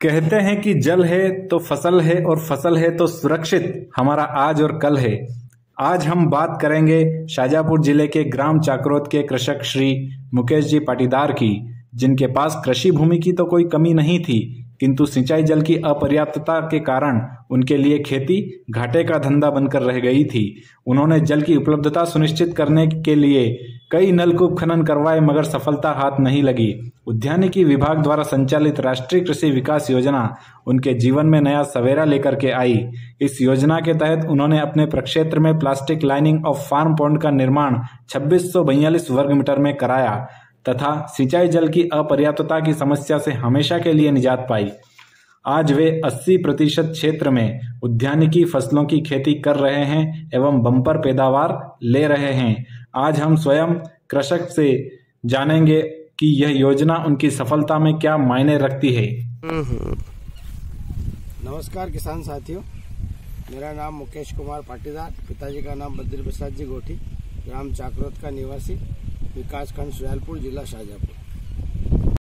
कहते हैं कि जल है तो फसल है और फसल है तो सुरक्षित हमारा आज और कल है। आज हम बात करेंगे शाजापुर जिले के ग्राम चाकरोत के कृषक श्री मुकेश जी पाटीदार की, जिनके पास कृषि भूमि की तो कोई कमी नहीं थी, किंतु सिंचाई जल की अपर्याप्तता के कारण उनके लिए खेती घाटे का धंधा बनकर रह गई थी। उन्होंने जल की उपलब्धता सुनिश्चित करने के लिए कई नलकूप खनन करवाए, मगर सफलता हाथ नहीं लगी। उद्यानिकी विभाग द्वारा संचालित राष्ट्रीय कृषि विकास योजना उनके जीवन में नया सवेरा लेकर के आई। इस योजना के तहत उन्होंने अपने प्रक्षेत्र में plastic lining of farm pond का निर्माण 2642 वर्ग मीटर में कराया तथा सिंचाई जल की अपर्याप्तता की समस्या से हमेशा के लिए निजात पाई। आज वे 80% क्षेत्र में उद्यानिकी फसलों की खेती कर रहे हैं एवं बम्पर पैदावार ले रहे हैं। आज हम स्वयं कृषक से जानेंगे कि यह योजना उनकी सफलता में क्या मायने रखती है। नमस्कार किसान साथियों, मेरा नाम मुकेश कुमार पाटीदार, पिताजी का नाम बद्री प्रसाद जी गोठी, ग्राम चाकरोत का निवासी, विकासखंड सुजालपुर, जिला शाजापुर।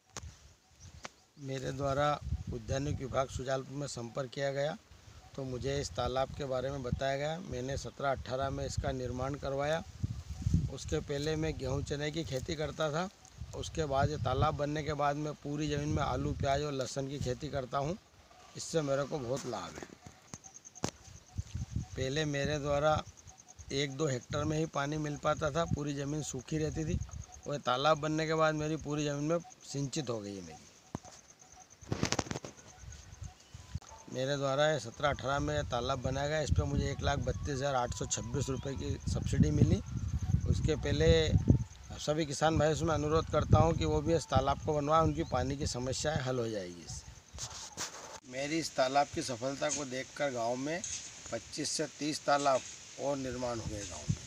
मेरे द्वारा उद्यानिक विभाग सुजालपुर में संपर्क किया गया तो मुझे इस तालाब के बारे में बताया गया। मैंने 17-18 में इसका निर्माण करवाया। उसके पहले मैं गेहूं चने की खेती करता था। उसके बाद ये तालाब बनने के बाद मैं पूरी ज़मीन में आलू, प्याज और लहसुन की खेती करता हूं। इससे मेरे को बहुत लाभ है। पहले मेरे द्वारा 1-2 हेक्टेयर में ही पानी मिल पाता था, पूरी ज़मीन सूखी रहती थी। और तालाब बनने के बाद मेरी पूरी ज़मीन में सिंचित हो गई है। मेरे द्वारा 17-18 में तालाब बनाया गया। इस पर मुझे 1,32,826 रुपये की सब्सिडी मिली। उसके पहले सभी किसान भाई से मैं अनुरोध करता हूं कि वो भी इस तालाब को बनवाएं, उनकी पानी की समस्याएं हल हो जाएगी इससे। मेरी इस तालाब की सफलता को देखकर गांव में 25 से 30 तालाब और निर्माण हुए गांव में।